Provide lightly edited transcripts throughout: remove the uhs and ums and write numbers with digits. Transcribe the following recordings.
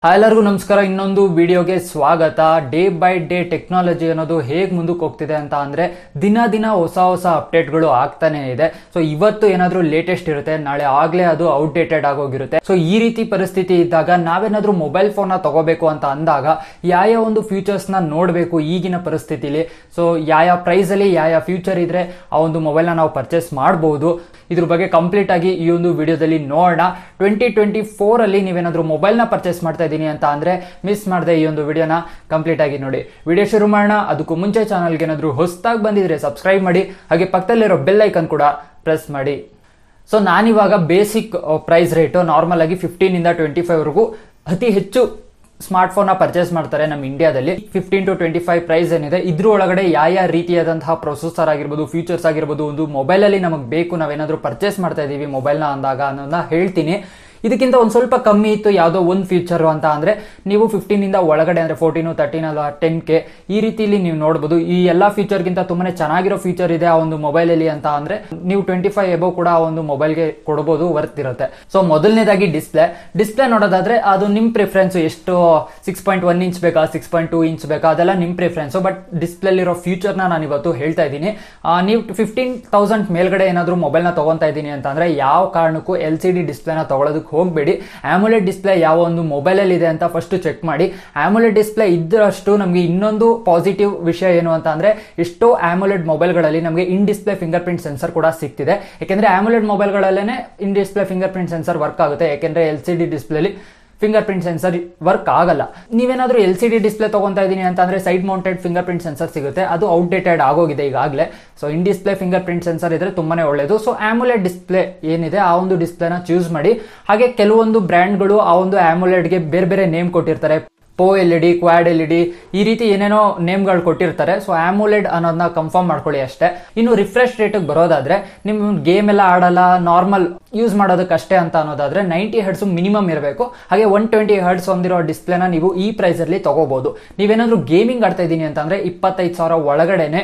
ಎಲ್ಲರಿಗೂ ನಮಸ್ಕಾರ. ಇನ್ನೊಂದು ವಿಡಿಯೋಗೆ ಸ್ವಾಗತ. ಡೇ ಬೈ ಡೇ ಟೆಕ್ನಾಲಜಿ ಅನ್ನೋದು ಹೇಗೆ ಮುಂದಕ್ಕೆ ಹೋಗ್ತಿದೆ ಅಂತ ಅಂದ್ರೆ ದಿನ ದಿನ ಹೊಸ ಹೊಸ ಅಪ್ಡೇಟ್ಗಳು ಆಗ್ತಾನೆ ಇದೆ. ಸೊ ಇವತ್ತು ಏನಾದ್ರೂ ಲೇಟೆಸ್ಟ್ ಇರುತ್ತೆ, ನಾಳೆ ಆಗ್ಲೇ ಅದು ಔಟ್ಡೇಟೆಡ್ ಆಗೋಗಿರುತ್ತೆ. ಸೊ ಈ ರೀತಿ ಪರಿಸ್ಥಿತಿ ಇದ್ದಾಗ ನಾವೇನಾದ್ರೂ ಮೊಬೈಲ್ ಫೋನ್ ನ ತಗೋಬೇಕು ಅಂತ ಅಂದಾಗ ಯಾವ ಒಂದು ಫ್ಯೂಚರ್ಸ್ ನ ನೋಡಬೇಕು ಈಗಿನ ಪರಿಸ್ಥಿತಿಲಿ. ಸೊ ಯಾವ ಪ್ರೈಸ್ ಅಲ್ಲಿ ಯಾವ ಫ್ಯೂಚರ್ ಇದ್ರೆ ಆ ಒಂದು ಮೊಬೈಲ್ ನ ನಾವು ಪರ್ಚೇಸ್ ಮಾಡಬಹುದು, ಇದ್ರ ಬಗ್ಗೆ ಕಂಪ್ಲೀಟ್ ಆಗಿ ಈ ಒಂದು ವಿಡಿಯೋದಲ್ಲಿ ನೋಡೋಣ. 2024 ಅಲ್ಲಿ ನೀವೇನಾದ್ರೂ ಮೊಬೈಲ್ ನ ಪರ್ಚೇಸ್ ಮಾಡ್ತಾ ಇದ್ದೀನಿ ಅಂತ ಅಂದ್ರೆ ಮಿಸ್ ಮಾಡದೆ ಈ ಒಂದು ವಿಡಿಯೋನ ಕಂಪ್ಲೀಟ್ ಆಗಿ ನೋಡಿ. ವಿಡಿಯೋ ಶುರು ಮಾಡೋಣ. ಅದಕ್ಕೂ ಮುಂಚೆ ಚಾನಲ್ಗೆ ಏನಾದ್ರೂ ಹೊಸದಾಗಿ ಬಂದಿದ್ರೆ ಸಬ್ಸ್ಕ್ರೈಬ್ ಮಾಡಿ, ಹಾಗೆ ಪಕ್ಕದಲ್ಲಿರೋ ಬೆಲ್ ಐಕನ್ ಕೂಡ ಪ್ರೆಸ್ ಮಾಡಿ. ಸೊ ನಾನಿವಾಗ ಬೇಸಿಕ್ ಪ್ರೈಸ್ ರೇಟ್ ನಾರ್ಮಲ್ ಆಗಿ 15 ಇಂದ 25 ವರೆಗೂ ಅತಿ ಹೆಚ್ಚು ಸ್ಮಾರ್ಟ್ ಫೋನ್ ನ ಪರ್ಚೇಸ್ ಮಾಡ್ತಾರೆ ನಮ್ಮ ಇಂಡಿಯಾದಲ್ಲಿ. 15 to 25 ಪ್ರೈಸ್ ಏನಿದೆ, ಇದ್ರ ಒಳಗಡೆ ಯಾವ ರೀತಿಯಾದಂತಹ ಪ್ರೊಸೆಸರ್ ಆಗಿರ್ಬೋದು, ಫೀಚರ್ಸ್ ಆಗಿರ್ಬೋದು, ಒಂದು ಮೊಬೈಲ್ ಅಲ್ಲಿ ನಮಗೆ ಬೇಕು, ನಾವೇನಾದ್ರೂ ಪರ್ಚೇಸ್ ಮಾಡ್ತಾ ಇದೀವಿ ಮೊಬೈಲ್ ನ ಅಂದಾಗ ಅನ್ನೋದನ್ನ ಹೇಳ್ತೀನಿ. ಇದಕ್ಕಿಂತ ಒಂದ್ ಸ್ವಲ್ಪ ಕಮ್ಮಿ ಇತ್ತು ಯಾವುದೋ ಒಂದು ಫೀಚರ್ ಅಂತ ಅಂದ್ರೆ ನೀವು 15 ಇಂದ ಒಳಗಡೆ ಅಂದ್ರೆ 14, 13 ಅಲ್ಲ 10K ಈ ರೀತಿಲಿ ನೀವು ನೋಡಬಹುದು. ಈ ಎಲ್ಲಾ ಫೀಚರ್ ಗಿಂತ ತುಂಬಾನೇ ಚೆನ್ನಾಗಿರೋ ಫೀಚರ್ ಇದೆ ಆ ಒಂದು ಮೊಬೈಲ್ ಅಲ್ಲಿ ಅಂತ ಅಂದ್ರೆ ನೀವು 25 ಎಬೋ ಕೂಡ ಆ ಒಂದು ಮೊಬೈಲ್ಗೆ ಕೊಡಬಹುದು, ವರ್ತ್ ಇರುತ್ತೆ. ಸೊ ಮೊದಲನೇದಾಗಿ ಡಿಸ್ಪ್ಲೇ ನೋಡೋದಾದ್ರೆ ಅದು ನಿಮ್ ಪ್ರಿಫರೆನ್ಸ್, ಎಷ್ಟು 6.1 ಇಂಚ್ ಬೇಕಾ 6.2 ಇಂಚ್ ಬೇಕಾ ಅದೆಲ್ಲ ನಿಮ್ ಪ್ರಿಫರೆನ್ಸ್. ಬಟ್ ಡಿಸ್ಪ್ಲೇ ಇರೋ ಫೀಚರ್ ನಾನು ಇವತ್ತು ಹೇಳ್ತಾ ಇದ್ದೀನಿ. ನೀವು 15,000 ಮೇಲ್ಗಡೆ ಏನಾದ್ರು ಮೊಬೈಲ್ ನ ತಗೊಂತಾ ಇದ್ದೀನಿ ಅಂತ ಅಂದ್ರೆ ಯಾವ ಕಾರಣಕ್ಕೂ LCD ಡಿಸ್ಪ್ಲೇ ನ ತಗೊಳ್ಳೋದಕ್ಕೆ ಹೋಗಬೇಡಿ. ಆಮೋಲೆಡ್ ಡಿಸ್ಪ್ಲೇ ಯಾವ ಒಂದು ಮೊಬೈಲ್ ಅಲ್ಲಿ ಇದೆ ಅಂತ ಫಸ್ಟ್ ಚೆಕ್ ಮಾಡಿ. ಆಮೋಲೆಡ್ ಡಿಸ್ಪ್ಲೇ ಇದ್ದಷ್ಟು ನಮಗೆ ಇನ್ನೊಂದು ಪಾಸಿಟಿವ್ ವಿಷಯ ಏನು ಅಂತ ಅಂದ್ರೆ ಎಷ್ಟೋ ಆಮೋಲೆಡ್ ಮೊಬೈಲ್ ಗಳಲ್ಲಿ ನಮಗೆ in display fingerprint sensor ಕೂಡ ಸಿಗ್ತಿದೆ. ಯಾಕೆಂದ್ರೆ ಆಮೋಲೆಡ್ ಮೊಬೈಲ್ ಗಳಲ್ಲೇನೆ in display fingerprint sensor work ಆಗುತ್ತೆ. ಯಾಕೆಂದ್ರೆ LCD display fingerprint sensor work ಆಗಲ್ಲ. ನೀವೇನಾದ್ರೂ LCD ಡಿಸ್ಪ್ಲೇ ತಗೊಂತಾ ಇದೀನಿ ಅಂತ ಅಂದ್ರೆ side mounted fingerprint sensor ಸಿಗುತ್ತೆ, ಅದು ಔಟ್ಡೇಟೆಡ್ ಆಗೋಗಿದೆ ಈಗಾಗಲೇ. So in display fingerprint sensor ಇದ್ರೆ ತುಂಬಾನೇ ಒಳ್ಳೇದು. ಸೊ ಆಮೋಲೆಡ್ ಡಿಸ್ಪ್ಲೇ ಏನಿದೆ ಆ ಒಂದು ಡಿಸ್ಪ್ಲೇನ ಚೂಸ್ ಮಾಡಿ. ಹಾಗೆ ಕೆಲವೊಂದು ಬ್ರ್ಯಾಂಡ್ಗಳು ಆ ಒಂದು ಆಮೋಲೆಡ್ಗೆ ಬೇರೆ ಬೇರೆ ನೇಮ್ ಕೊಟ್ಟಿರ್ತಾರೆ, ಪೋ LED, ಕ್ವಾಡ್ LED ಈ ರೀತಿ ಏನೇನೋ ನೇಮ್ಗಳು ಕೊಟ್ಟಿರ್ತಾರೆ. ಸೊ ಆಮೋಲೆಡ್ ಅನ್ನೋದನ್ನ ಕನ್ಫರ್ಮ್ ಮಾಡ್ಕೊಳ್ಳಿ ಅಷ್ಟೇ. ಇನ್ನು ರಿಫ್ರೆಶ್ ರೇಟ್ ಬರೋದಾದ್ರೆ ನಿಮ್ ಗೇಮ್ ಎಲ್ಲ ಆಡಲ್ಲ, ನಾರ್ಮಲ್ ಯೂಸ್ ಮಾಡೋದಕ್ಕಷ್ಟೇ ಅಂತ ಅನ್ನೋದಾದ್ರೆ 90 Hz ಮಿನಿಮಮ್ ಇರಬೇಕು. ಹಾಗೆ 120 Hz ಹೊಂದಿರೋ ಡಿಸ್ಪ್ಲೇನ ನೀವು ಈ ಪ್ರೈಸ್ ಅಲ್ಲಿ ತಗೋಬಹುದು. ನೀವೇನಾದ್ರೂ ಗೇಮಿಂಗ್ ಆಡ್ತಾ ಇದೀನಿ ಅಂತಂದ್ರೆ 25,000 ಒಳಗಡೆನೆ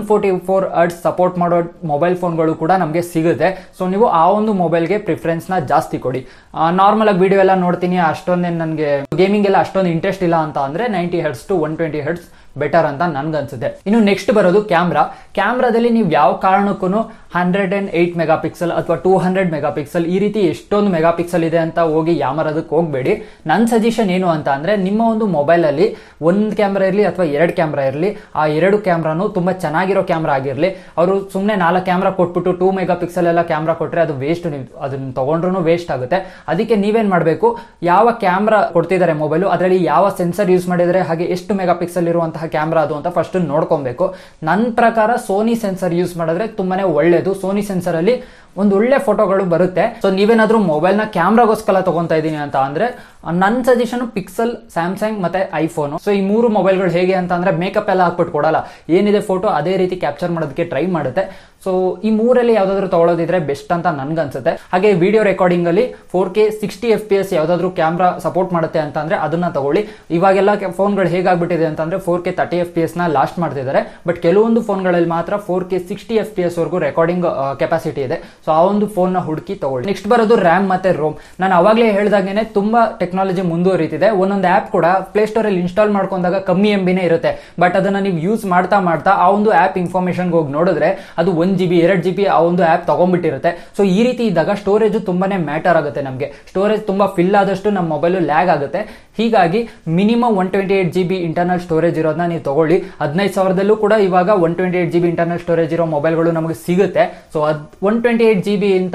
144 Hz ಸಪೋರ್ಟ್ ಮಾಡೋ ಮೊಬೈಲ್ ಫೋನ್ಗಳು ಕೂಡ ನಮಗೆ ಸಿಗುತ್ತೆ. ಸೊ ನೀವು ಆ ಒಂದು ಮೊಬೈಲ್ಗೆ ಪ್ರಿಫರೆನ್ಸ್ ನ ಜಾಸ್ತಿ ಕೊಡಿ. ನಾರ್ಮಲ್ ಆಗಿ ವಿಡಿಯೋ ಎಲ್ಲ ನೋಡ್ತೀನಿ, ಅಷ್ಟೊಂದೇನು ನನಗೆ ಗೇಮಿಂಗ್ ಎಲ್ಲ ಅಷ್ಟೊಂದು ಇಂಟ್ರೆಸ್ಟ್ ಇಲ್ಲ ಅಂತ ಅಂದ್ರೆ 90 Hz to 120 Hz ಬೆಟರ್ ಅಂತ ನನ್ಗನ್ಸುತ್ತೆ. ಇನ್ನು ನೆಕ್ಸ್ಟ್ ಬರೋದು ಕ್ಯಾಮ್ರಾದಲ್ಲಿ ನೀವು ಯಾವ ಕಾರಣಕ್ಕೂ 108 ಮೆಗಾ ಪಿಕ್ಸೆಲ್ ಅಥವಾ 200 ಮೆಗಾ ಪಿಕ್ಸೆಲ್ ಈ ರೀತಿ ಎಷ್ಟೊಂದು ಮೆಗಾ ಪಿಕ್ಸೆಲ್ ಇದೆ ಅಂತ ಹೋಗಿ ಯಾಮರೋದಕ್ಕೆ ಹೋಗಬೇಡಿ. ನನ್ನ ಸಜೆಷನ್ ಏನು ಅಂತ ಅಂದ್ರೆ ನಿಮ್ಮ ಒಂದು ಮೊಬೈಲ್ ಅಲ್ಲಿ ಒಂದು ಕ್ಯಾಮ್ರಾ ಇರಲಿ ಅಥವಾ 2 ಕ್ಯಾಮ್ರಾ ಇರಲಿ, ಆ 2 ಕ್ಯಾಮ್ರಾನು ತುಂಬಾ ಚೆನ್ನಾಗಿರೋ ಕ್ಯಾಮ್ರಾ ಆಗಿರ್ಲಿ. ಅವರು ಸುಮ್ಮನೆ 4 ಕ್ಯಾಮ್ರಾ ಕೊಟ್ಬಿಟ್ಟು 2 ಮೆಗಾ ಪಿಕ್ಸೆಲ್ ಎಲ್ಲ ಕ್ಯಾಮ್ರಾ ಕೊಟ್ರೆ ಅದು ವೇಸ್ಟ್, ಅದನ್ನ ತಗೊಂಡ್ರು ವೇಸ್ಟ್ ಆಗುತ್ತೆ. ಅದಕ್ಕೆ ನೀವೇನ್ ಮಾಡಬೇಕು, ಯಾವ ಕ್ಯಾಮ್ರಾ ಕೊಡ್ತಿದ್ದಾರೆ ಮೊಬೈಲ್ ಅದರಲ್ಲಿ ಯಾವ ಸೆನ್ಸರ್ ಯೂಸ್ ಮಾಡಿದರೆ, ಹಾಗೆ ಎಷ್ಟು ಮೆಗಾ ಪಿಕ್ಸೆಲ್ ಇರುವಂತಹ ಕ್ಯಾಮ್ರಾ ಅದು ಅಂತ ಫಸ್ಟ್ ನೋಡ್ಕೊಬೇಕು. ನನ್ನ ಪ್ರಕಾರ ಸೋನಿ ಸೆನ್ಸರ್ ಯೂಸ್ ಮಾಡಿದ್ರೆ ತುಂಬಾನೇ ಒಳ್ಳೇದು. ಸೋನಿ ಸೆನ್ಸರ್ ಅಲ್ಲಿ ಒಂದು ಒಳ್ಳೆ ಫೋಟೋಗಳು ಬರುತ್ತೆ. ಸೊ ನೀವೇನಾದ್ರೂ ಮೊಬೈಲ್ ನ ಕ್ಯಾಮ್ರಾಗೋಸ್ಕರ ತಗೊಂತಾ ಇದೀನಿ ಅಂತ ಅಂದ್ರೆ ನನ್ನ ಸಜೆಷನ್ ಪಿಕ್ಸೆಲ್, ಸ್ಯಾಮ್ಸಂಗ್ ಮತ್ತೆ ಐಫೋನ್. ಸೊ ಈ 3 ಮೊಬೈಲ್ಗಳು ಹೇಗೆ ಅಂತ ಅಂದ್ರೆ ಮೇಕಪ್ ಎಲ್ಲ ಹಾಕ್ಬಿಟ್ಟು ಕೊಡಲ್ಲ, ಏನಿದೆ ಫೋಟೋ ಅದೇ ರೀತಿ ಕ್ಯಾಪ್ಚರ್ ಮಾಡೋದಕ್ಕೆ ಟ್ರೈ ಮಾಡುತ್ತೆ. ಸೊ ಈ 3ರಲ್ಲಿ ಯಾವ್ದಾದ್ರು ತಗೊಳ್ಳೋದಿದ್ರೆ ಬೆಸ್ಟ್ ಅಂತ ನನ್ಗನ್ಸುತ್ತೆ. ಹಾಗೆ ವಿಡಿಯೋ ರೆಕಾರ್ಡಿಂಗ್ ಅಲ್ಲಿ 4K 60 FPS ಯಾವ್ದಾದ್ರು ಕ್ಯಾಮ್ರಾ ಸಪೋರ್ಟ್ ಮಾಡುತ್ತೆ ಅಂತ ಅಂದ್ರೆ ಅದನ್ನ ತಗೊಳ್ಳಿ. ಇವಾಗೆಲ್ಲ ಫೋನ್ಗಳು ಹೇಗಾಗ್ಬಿಟ್ಟಿದೆ ಅಂತಂದ್ರೆ 4K 30 FPS ನ ಲಾಸ್ಟ್ ಮಾಡ್ತಿದ್ದಾರೆ. ಬಟ್ ಕೆಲವೊಂದು ಫೋನ್ಗಳಲ್ಲಿ ಮಾತ್ರ 4K 60 FPS ವರೆಗೂ ರೆಕಾರ್ಡಿಂಗ್ ಕೆಪಾಸಿಟಿ ಇದೆ. ಸೊ ಆ ಒಂದು ಫೋನ್ ನ ಹುಡುಕಿ ತಗೊಳ್ಳಿ. ನೆಕ್ಸ್ಟ್ ಬರೋದು ರ್ಯಾಮ್ ಮತ್ತೆ ರೋಮ್. ನಾನು ಅವಾಗಲೇ ಹೇಳಿದಾಗೇನೆ ತುಂಬಾ ಟೆಕ್ನಾಲಜಿ ಮುಂದುವರಿತಿದೆ. ಒಂದೊಂದು ಆಪ್ ಕೂಡ ಪ್ಲೇ ಸ್ಟೋರ್ ಅಲ್ಲಿ ಇನ್ಸ್ಟಾಲ್ ಮಾಡ್ಕೊಂಡಾಗ ಕಮ್ಮಿ MB ಇರುತ್ತೆ. ಬಟ್ ಅದನ್ನ ನೀವು ಯೂಸ್ ಮಾಡ್ತಾ ಆ ಒಂದು ಆಪ್ ಇನ್ಫಾರ್ಮೇಶನ್ ಹೋಗಿ ನೋಡಿದ್ರೆ ಅದು 1 GB 2 GB ಆ ಒಂದು ಆಪ್ ತಗೊಂಡ್ಬಿಟ್ಟಿರುತ್ತೆ. ಸೊ ಈ ರೀತಿ ಇದ್ದಾಗ ಸ್ಟೋರೇಜ್ ತುಂಬಾನೇ ಮ್ಯಾಟರ್ ಆಗುತ್ತೆ. ನಮಗೆ ಸ್ಟೋರೇಜ್ ತುಂಬಾ ಫಿಲ್ ಆದಷ್ಟು ನಮ್ಮ ಮೊಬೈಲ್ ಲ್ಯಾಗ್ ಆಗುತ್ತೆ. ಹೀಗಾಗಿ ಮಿನಿಮಮ್ 128 GB ಇಂಟರ್ನಲ್ ಸ್ಟೋರೇಜ್ ಇರೋದನ್ನ ನೀವು ತಗೊಳ್ಳಿ. 15,000ದಲ್ಲೂ ಕೂಡ ಇವಾಗ 128 GB ಇಂಟರ್ನಲ್ ಸ್ಟೋರೇಜ್ ಇರೋ ಮೊಬೈಲ್ಗಳು ನಮಗೆ ಸಿಗುತ್ತೆ. ಸೊ 128 GB ಇಂದ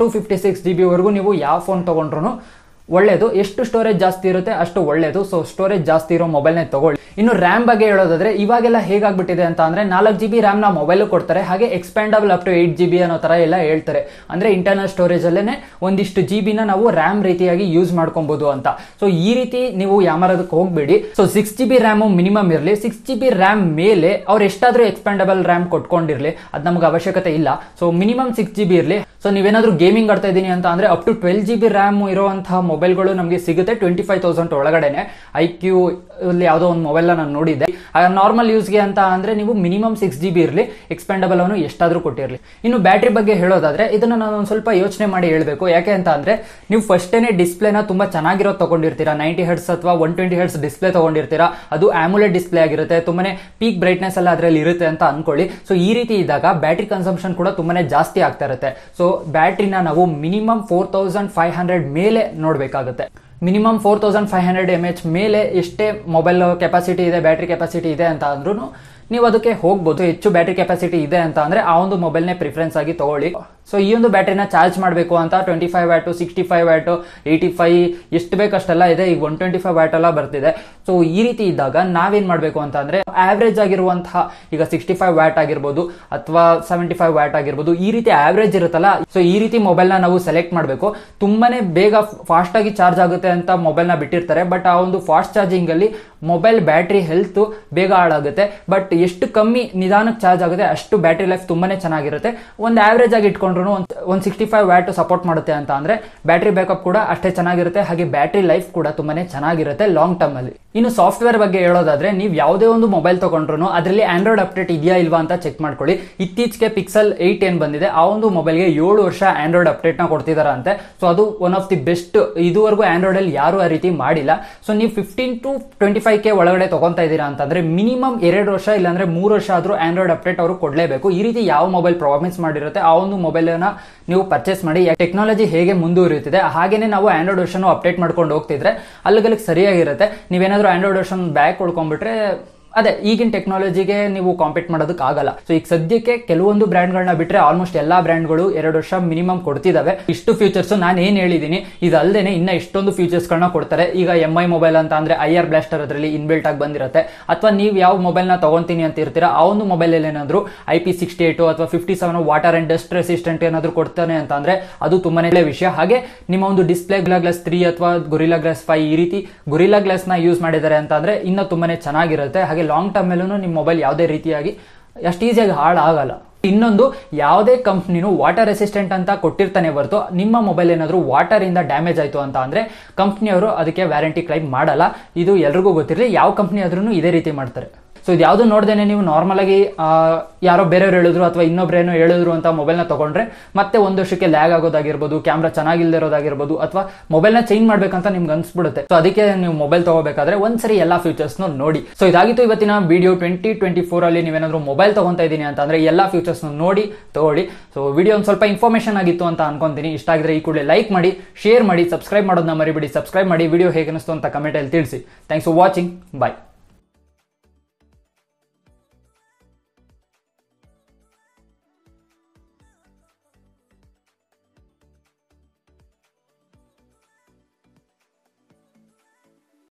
256 GB ವರೆಗೂ ನೀವು ಯಾವ ಫೋನ್ ತಗೊಂಡ್ರು ಒಳ್ಳೇದು. ಎಷ್ಟು ಸ್ಟೋರೇಜ್ ಜಾಸ್ತಿ ಇರುತ್ತೆ ಅಷ್ಟು ಒಳ್ಳೇದು. ಸೊ ಸ್ಟೋರೇಜ್ ಜಾಸ್ತಿ ಇರೋ ಮೊಬೈಲ್ನೇ ತಗೊಳ್ಳಿ. ಇನ್ನು ರ್ಯಾಮ್ ಬಗ್ಗೆ ಹೇಳೋದಾದ್ರೆ ಇವಾಗೆಲ್ಲ ಹೇಗಾಗ್ಬಿಟ್ಟಿದೆ ಅಂತ ಅಂದ್ರೆ 4 GB ರ್ಯಾಮ್ ನ ಮೊಬೈಲ್ ಕೊಡ್ತಾರೆ. ಹಾಗೆ ಎಕ್ಸ್ಪ್ಯಾಂಡಬಲ್ ಅಪ್ ಟು 8 GB ಅನ್ನೋ ತರ ಎಲ್ಲ ಹೇಳ್ತಾರೆ. ಅಂದ್ರೆ ಇಂಟರ್ನಲ್ ಸ್ಟೋರೇಜ್ ಅಲ್ಲೇನೆ ಒಂದಿಷ್ಟು GB ನ ನಾವು ರ್ಯಾಮ್ ರೀತಿಯಾಗಿ ಯೂಸ್ ಮಾಡ್ಕೊಬಹುದು ಅಂತ. ಸೊ ಈ ರೀತಿ ನೀವು ಯಾಮಾರೋದಕ್ಕೆ ಹೋಗ್ಬೇಡಿ. ಸೊ 6 GB ರ್ಯಾಮ್ ಮಿನಿಮಮ್ ಇರಲಿ. 6 GB ರ್ಯಾಮ್ ಮೇಲೆ ಅವ್ರು ಎಷ್ಟಾದ್ರೂ ಎಕ್ಸ್ಪ್ಯಾಂಡಬಲ್ ರ್ಯಾಮ್ ಕೊಟ್ಕೊಂಡಿರ್ಲಿ, ಅದು ನಮ್ಗೆ ಅವಶ್ಯಕತೆ ಇಲ್ಲ. ಸೊ ಮಿನಿಮಮ್ 6 GB ಇರಲಿ. ಸೊ ನೀವೇನಾದ್ರೂ ಗೇಮಿಂಗ್ ಆಡ್ತಾ ಇದ್ದೀನಿ ಅಂತ ಅಂದ್ರೆ ಅಪ್ ಟು 12GB ರ್ಯಾಮ್ ಇರುವಂತಹ ಮೊಬೈಲ್ಗಳು ನಮಗೆ ಸಿಗುತ್ತೆ 25,000 ಒಳಗಡೆನೆ. IQ ಅಲ್ಲಿ ಯಾವುದೋ ಒಂದು ಮೊಬೈಲ್ ನಾನು ನೋಡಿದ್ದೆ. ನಾರ್ಮಲ್ ಯೂಸ್ಗೆ ಅಂತ ಅಂದ್ರೆ ನೀವು ಮಿನಿಮಮ್ 6GB ಇರಲಿ, ಎಕ್ಸ್ಪೆಂಡಬಲ್ ಅವನು ಎಷ್ಟಾದ್ರೂ ಕೊಟ್ಟಿರಲಿ. ಇನ್ನು ಬ್ಯಾಟ್ರಿ ಬಗ್ಗೆ ಹೇಳೋದಾದ್ರೆ ಇದನ್ನ ನಾನು ಒಂದು ಸ್ವಲ್ಪ ಯೋಚನೆ ಮಾಡಿ ಹೇಳ್ಬೇಕು. ಯಾಕೆ ಅಂತ ಅಂದ್ರೆ ನೀವು ಫಸ್ಟೇನೆ ಡಿಸ್ಪ್ಲೇನ ತುಂಬಾ ಚೆನ್ನಾಗಿರೋದು ತಗೊಂಡಿರ್ತೀರಾ, 90 Hz ಅಥವಾ 120 Hz ಡಿಸ್ಪ್ಲೇ ತಗೊಂಡಿರ್ತೀರಾ, ಅದು AMOLED ಡಿಸ್ಪ್ಲೇ ಆಗಿರುತ್ತೆ, ತುಂಬಾನೇ ಪೀಕ್ ಬ್ರೈಟ್ನೆಸ್ ಎಲ್ಲ ಅದರಲ್ಲಿ ಇರುತ್ತೆ ಅಂತ ಅನ್ಕೊಳ್ಳಿ. ಸೊ ಈ ರೀತಿ ಇದ್ದಾಗ ಬ್ಯಾಟ್ರಿ ಕನ್ಸಂಪ್ಷನ್ ಕೂಡ ತುಂಬಾನೇ ಜಾಸ್ತಿ ಆಗ್ತಾ ಇರುತ್ತೆ. ಸೊ ಬ್ಯಾಟ್ರಿನ ನಾವು ಮಿನಿಮಮ್ 4500 ಮೇಲೆ ನೋಡ್ಬೇಕಾಗುತ್ತೆ. ಮಿನಿಮಮ್ 4500 mAh ಮೇಲೆ ಎಷ್ಟೇ ಮೊಬೈಲ್ ಕೆಪಾಸಿಟಿ ಇದೆ, ಬ್ಯಾಟ್ರಿ ಕೆಪಾಸಿಟಿ ಇದೆ ಅಂತ ಅಂದ್ರೂ ನೀವು ಅದಕ್ಕೆ ಹೋಗ್ಬೋದು. ಹೆಚ್ಚು ಬ್ಯಾಟ್ರಿ ಕೆಪಾಸಿಟಿ ಇದೆ ಅಂತ ಅಂದ್ರೆ ಆ ಒಂದು ಮೊಬೈಲ್ನೇ ಪ್ರಿಫರೆನ್ಸ್ ಆಗಿ ತಗೊಳ್ಳಿ. ಸೊ ಈ ಒಂದು ಬ್ಯಾಟ್ರಿನ ಚಾರ್ಜ್ ಮಾಡಬೇಕು ಅಂತ 25 ವ್ಯಾಟ್, 65 ವ್ಯಾಟ್, 85 ಎಷ್ಟು ಬೇಕಷ್ಟೆಲ್ಲ ಇದೆ. ಈಗ 125 ವ್ಯಾಟ್ ಎಲ್ಲ ಬರ್ತಿದೆ. ಸೊ ಈ ರೀತಿ ಇದ್ದಾಗ ನಾವೇನ್ ಮಾಡಬೇಕು ಅಂತ ಅಂದ್ರೆ ಆವರೇಜ್ ಆಗಿರುವಂತಹ ಈಗ 65 ವ್ಯಾಟ್ ಆಗಿರ್ಬೋದು ಅಥವಾ 75 ವ್ಯಾಟ್ ಆಗಿರ್ಬೋದು, ಈ ರೀತಿ ಆವರೇಜ್ ಇರುತ್ತಲ್ಲ, ಸೊ ಈ ರೀತಿ ಮೊಬೈಲ್ ನ ನಾವು ಸೆಲೆಕ್ಟ್ ಮಾಡಬೇಕು. ತುಂಬಾನೇ ಬೇಗ ಫಾಸ್ಟ್ ಆಗಿ ಚಾರ್ಜ್ ಆಗುತ್ತೆ ಅಂತ ಮೊಬೈಲ್ ನ ಬಿಟ್ಟಿರ್ತಾರೆ, ಬಟ್ ಆ ಒಂದು ಫಾಸ್ಟ್ ಚಾರ್ಜಿಂಗ್ ಅಲ್ಲಿ ಮೊಬೈಲ್ ಬ್ಯಾಟ್ರಿ ಹೆಲ್ತ್ ಬೇಗ ಹಾಳಾಗುತ್ತೆ. ಬಟ್ ಎಷ್ಟು ಕಮ್ಮಿ ನಿಧಾನಕ್ಕೆ ಚಾರ್ಜ್ ಆಗುತ್ತೆ ಅಷ್ಟು ಬ್ಯಾಟ್ರಿ ಲೈಫ್ ತುಂಬಾನೇ ಚೆನ್ನಾಗಿರುತ್ತೆ. ಒಂದು ಆವರೇಜ್ ಆಗಿ ಇಟ್ಕೊಂಡ್ರು ಒಂದು 65 ವ್ಯಾಟ್ ಸಪೋರ್ಟ್ ಮಾಡುತ್ತೆ ಅಂತ ಅಂದ್ರೆ ಬ್ಯಾಟ್ರಿ ಬ್ಯಾಕಪ್ ಕೂಡ ಅಷ್ಟೇ ಚೆನ್ನಾಗಿರುತ್ತೆ, ಹಾಗೆ ಬ್ಯಾಟ್ರಿ ಲೈಫ್ ಕೂಡ ತುಂಬಾನೇ ಚೆನ್ನಾಗಿರುತ್ತೆ ಲಾಂಗ್ ಟರ್ಮ್ ಅಲ್ಲಿ. ಇನ್ನು ಸಾಫ್ಟ್ವೇರ್ ಬಗ್ಗೆ ಹೇಳೋದಾದ್ರೆ ನೀವು ಯಾವುದೇ ಒಂದು ಮೊಬೈಲ್ ತಗೊಂಡ್ರು ಅದರಲ್ಲಿ ಆಂಡ್ರಾಯ್ಡ್ ಅಪ್ಡೇಟ್ ಇದೆಯಾ ಇಲ್ವಾ ಅಂತ ಚೆಕ್ ಮಾಡ್ಕೊಳ್ಳಿ. ಇತ್ತೀಚೆಗೆ Pixel 8 ಏನ್ ಬಂದಿದೆ ಆ ಒಂದು ಮೊಬೈಲ್ಗೆ 7 ವರ್ಷ ಆಂಡ್ರಾಯ್ಡ್ ಅಪ್ಡೇಟ್ ನ ಕೊಡ್ತಿದಾರಂತೆ. ಸೊ ಅದು ಒನ್ ಆಫ್ ದಿ ಬೆಸ್ಟ್. ಇದುವರೆಗೂ ಆಂಡ್ರಾಯ್ಡ್ ಅಲ್ಲಿ ಯಾರು ಆ ರೀತಿ ಮಾಡಿಲ್ಲ. ಸೊ ನೀವು 15 to 25K ಒಳಗಡೆ ತಗೊಂತಾ ಇದೀರಾ ಅಂತಂದ್ರೆ ಮಿನಿಮಮ್ 2 ವರ್ಷ ಇಲ್ಲಾಂದ್ರೆ 3 ವರ್ಷ ಆದ್ರೂ ಆಂಡ್ರಾಯ್ಡ್ ಅಪ್ಡೇಟ್ ಅವರು ಕೊಡ್ಲೇಬೇಕು. ಈ ರೀತಿ ಯಾವ ಮೊಬೈಲ್ ಪ್ರಾಮಿಸ್ ಮಾಡಿರುತ್ತೆ ಆ ಒಂದು ಮೊಬೈಲ್ ನೀವು ಪರ್ಚೇಸ್ ಮಾಡಿ. ಟೆಕ್ನಾಲಜಿ ಹೇಗೆ ಮುಂದುವರಿಯುತ್ತಿದೆ ಹಾಗೇನೆ ನಾವು ಆಂಡ್ರಾಯ್ಡ್ ವರ್ಷನ್ ಅಪ್ಡೇಟ್ ಮಾಡ್ಕೊಂಡು ಹೋಗ್ತಿದ್ರೆ ಅಲ್ಲಿಗೆ ಸರಿಯಾಗಿರುತ್ತೆ. ನೀವೇನಾದ್ರೂ ಆಂಡ್ರಾಯ್ಡ್ ವರ್ಷನ್ ಬ್ಯಾಕ್ ಉಳ್ಕೊಂಡ್ಬಿಟ್ರೆ ಅದೇ ಈಗಿನ ಟೆಕ್ನಾಲಜಿಗೆ ನೀವು ಕಾಂಪೀಟ್ ಮಾಡೋದಕ್ಕೆ ಆಗಲ್ಲ. ಸೊ ಈಗ ಸದ್ಯಕ್ಕೆ ಕೆಲವೊಂದು ಬ್ರ್ಯಾಂಡ್ಗಳನ್ನ ಬಿಟ್ರೆ ಆಲ್ಮೋಸ್ಟ್ ಎಲ್ಲಾ ಬ್ರ್ಯಾಂಡ್ಗಳು 2 ವರ್ಷ ಮಿನಿಮಮ್ ಕೊಡ್ತಿದಾವೆ. ಇಷ್ಟು ಫೀಚರ್ಸ್ ನಾನು ಏನ್ ಹೇಳಿದೀನಿ ಇದಲ್ದೇನೆ ಇನ್ನ ಇಷ್ಟೊಂದು ಫೀಚರ್ಸ್ ಗಳನ್ನ ಕೊಡ್ತಾರೆ. ಈಗ MI ಮೊಬೈಲ್ ಅಂತ ಅಂದ್ರೆ IR ಬ್ಲಾಸ್ಟರ್ ಅದರಲ್ಲಿ ಇನ್ಬಿಲ್ಟ್ ಆಗಿ ಬಂದಿರುತ್ತೆ. ಅಥವಾ ನೀವು ಯಾವ ಮೊಬೈಲ್ ನ ತಗೊಂತೀನಿ ಅಂತ ಇರ್ತೀರಾ ಆ ಒಂದು ಮೊಬೈಲ್ ಅಲ್ಲಿ ಏನಾದ್ರು IP68 ಅಥವಾ 57 ವಾಟರ್ ಅಂಡ್ ಡಸ್ಟ್ ರೆಸಿಸ್ಟೆಂಟ್ ಏನಾದ್ರು ಕೊಡ್ತಾನೆ ಅಂತ ಅಂದ್ರೆ ಅದು ತುಂಬಾನೇ ಒಳ್ಳೆ ವಿಷಯ. ಹಾಗೆ ನಿಮ್ಮ ಒಂದು ಡಿಸ್ಪ್ಲೇ ಗ್ಲಾಸ್ 3 ಅಥವಾ ಗೊರಿಲ್ಲಾ ಗ್ಲಾಸ್ 5 ಈ ರೀತಿ ಗೊರಿಲ್ಲಾ ಗ್ಲಾಸ್ ನ ಯೂಸ್ ಮಾಡಿದ್ದಾರೆ ಅಂತ ಅಂದ್ರೆ ಇನ್ನ ತುಂಬಾನೇ ಚೆನ್ನಾಗಿರುತ್ತೆ. ಹಾಗೆ ಲಾಂಗ್ ಟರ್ಮ್ ಮೇಲೂ ನಿಮ್ಮ ಮೊಬೈಲ್ ಯಾವುದೇ ರೀತಿಯಾಗಿ ಅಷ್ಟು ಈಸಿಯಾಗಿ ಹಾಳಾಗಲ್ಲ. ಇನ್ನೊಂದು, ಯಾವುದೇ ಕಂಪ್ನಿನೂ ವಾಟರ್ ರೆಸಿಸ್ಟೆಂಟ್ ಅಂತ ಕೊಟ್ಟಿರ್ತಾನೆ ಹೊರತು ನಿಮ್ಮ ಮೊಬೈಲ್ ಏನಾದ್ರು ವಾಟರ್ ಇಂದ ಡ್ಯಾಮೇಜ್ ಆಯ್ತು ಅಂತ ಅಂದ್ರೆ ಕಂಪ್ನಿಯವರು ಅದಕ್ಕೆ ವ್ಯಾರಂಟಿ ಕ್ಲೈಮ್ ಮಾಡಲ್ಲ. ಇದು ಎಲ್ರಿಗೂ ಗೊತ್ತಿರಲಿ, ಯಾವ ಕಂಪ್ನಿ ಆದ್ರೂ ಇದೇ ರೀತಿ ಮಾಡ್ತಾರೆ. ಸೊ ಇದು ಯಾವುದು ನೋಡ್ದೇನೆ ನೀವು ನಾರ್ಮಲ್ ಆಗಿ ಯಾರೋ ಬೇರೆಯವ್ರು ಹೇಳಿದ್ರು ಅಥವಾ ಇನ್ನೊಬ್ರೇನೋ ಹೇಳಿದ್ರು ಅಂತ ಮೊಬೈಲ್ನ ತಗೊಂಡ್ರೆ ಮತ್ತೆ 1 ವರ್ಷಕ್ಕೆ ಲ್ಯಾಗ್ ಆಗೋದಾಗಿರ್ಬೋದು, ಕ್ಯಾಮ್ರಾ ಚೆನ್ನಾಗಿಲ್ಲದೆ ಇರೋದಾಗಿರ್ಬೋದು, ಅಥವಾ ಮೊಬೈಲ್ನ ಚೇಂಜ್ ಮಾಡ್ಬೇಕಂತ ನಿಮ್ಗೆ ಅನ್ಸ್ಬಿಡುತ್ತೆ. ಸೊ ಅದಕ್ಕೆ ನೀವು ಮೊಬೈಲ್ ತಗೋಬೇಕಾದ್ರೆ ಒಂದ್ಸರಿ ಎಲ್ಲಾ ಫೀಚರ್ಸ್ ನೋಡಿ. ಸೊ ಇದಾಗಿತ್ತು ಇವತ್ತಿನ ವಿಡಿಯೋ. 2024 ಅಲ್ಲಿ ನೀವೇನಾದ್ರೂ ಮೊಬೈಲ್ ತಗೊಂತಾ ಇದೀನಿ ಅಂತ ಅಂದ್ರೆ ಎಲ್ಲಾ ಫೀಚರ್ಸ್ ನೋಡಿ ತಗೊಳ್ಳಿ. ಸೊ ವಿಡಿಯೋ ಒಂದು ಸ್ವಲ್ಪ ಇನ್ಫಾರ್ಮೇಶನ್ ಆಗಿತ್ತು ಅಂತ ಅನ್ಕೊಂತೀನಿ. ಇಷ್ಟ ಆಗಿದ್ರೆ ಈ ಕೂಡಲೇ ಲೈಕ್ ಮಾಡಿ, ಶೇರ್ ಮಾಡಿ, ಸಬ್ಸ್ಕ್ರೈಬ್ ಮಾಡೋದನ್ನ ಮರಿಬೇಡಿ. ಸಬ್ಸ್ಕ್ರೈಬ್ ಮಾಡಿ, ವಿಡಿಯೋ ಹೇಗೆ ಅನಿಸ್ತು ಅಂತ ಕಮೆಂಟ್ ಅಲ್ಲಿ ತಿಳಿಸಿ. Thanks for watching. ಬಾಯ್.